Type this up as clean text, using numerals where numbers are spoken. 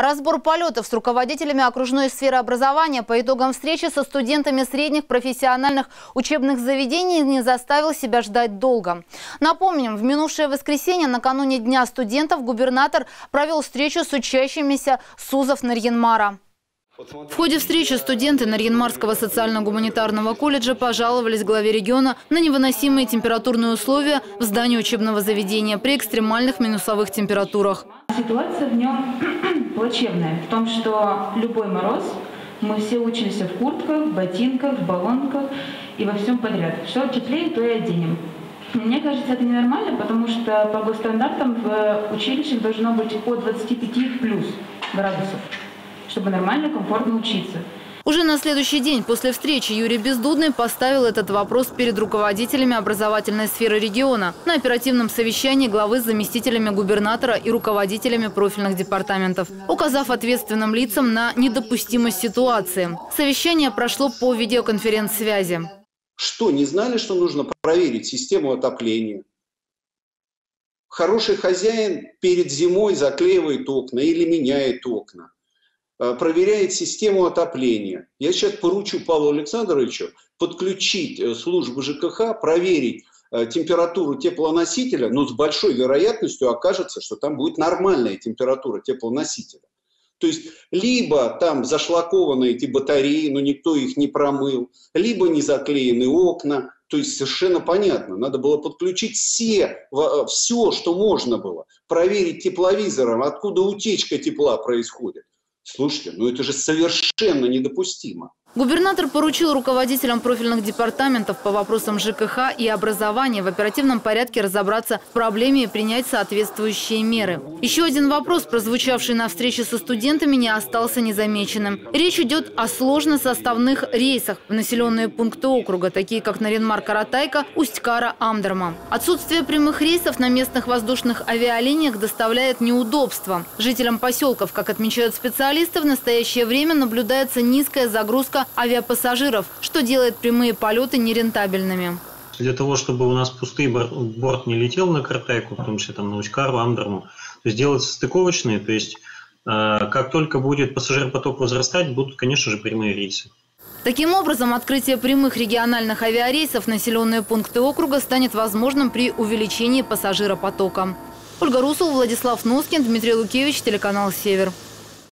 Разбор полетов с руководителями окружной сферы образования по итогам встречи со студентами средних профессиональных учебных заведений не заставил себя ждать долго. Напомним, в минувшее воскресенье, накануне Дня студентов, губернатор провел встречу с учащимися СУЗов Нарьян-Мара. В ходе встречи студенты Нарьян-Марского социально-гуманитарного колледжа пожаловались главе региона на невыносимые температурные условия в здании учебного заведения при экстремальных минусовых температурах. Ситуация в нем плачевная, в том, что любой мороз, мы все учились в куртках, в ботинках, в баллонках и во всем подряд. Что теплее, то и оденем. Мне кажется, это ненормально, потому что по госстандартам в училищах должно быть от 25 плюс градусов, чтобы нормально, комфортно учиться. Уже на следующий день после встречи Юрий Бездудный поставил этот вопрос перед руководителями образовательной сферы региона на оперативном совещании главы с заместителями губернатора и руководителями профильных департаментов, указав ответственным лицам на недопустимость ситуации. Совещание прошло по видеоконференц-связи. Что, не знали, что нужно проверить систему отопления? Хороший хозяин перед зимой заклеивает окна или меняет окна. Проверяет систему отопления. Я сейчас поручу Павлу Александровичу подключить службу ЖКХ, проверить температуру теплоносителя, но с большой вероятностью окажется, что там будет нормальная температура теплоносителя. То есть либо там зашлакованы эти батареи, но никто их не промыл, либо не заклеены окна. То есть совершенно понятно, надо было подключить все, что можно было, проверить тепловизором, откуда утечка тепла происходит. Слушайте, ну это же совершенно недопустимо. Губернатор поручил руководителям профильных департаментов по вопросам ЖКХ и образования в оперативном порядке разобраться в проблеме и принять соответствующие меры. Еще один вопрос, прозвучавший на встрече со студентами, не остался незамеченным. Речь идет о сложносоставных рейсах в населенные пункты округа, такие как Нарьян-Мар-Каратайка, Усть-Кара, Амдерма. Отсутствие прямых рейсов на местных воздушных авиалиниях доставляет неудобства. Жителям поселков, как отмечают специалисты, в настоящее время наблюдается низкая загрузка авиапассажиров, что делает прямые полеты нерентабельными. Для того, чтобы у нас пустый борт не летел на Каратайку, в том числе там, на Усть-Кару, Амдерму, то есть делаются стыковочные, то есть как только будет пассажиропоток возрастать, будут, конечно же, прямые рейсы. Таким образом, открытие прямых региональных авиарейсов в населенные пункты округа станет возможным при увеличении пассажиропотока. Ольга Русул, Владислав Носкин, Дмитрий Лукевич, телеканал «Север».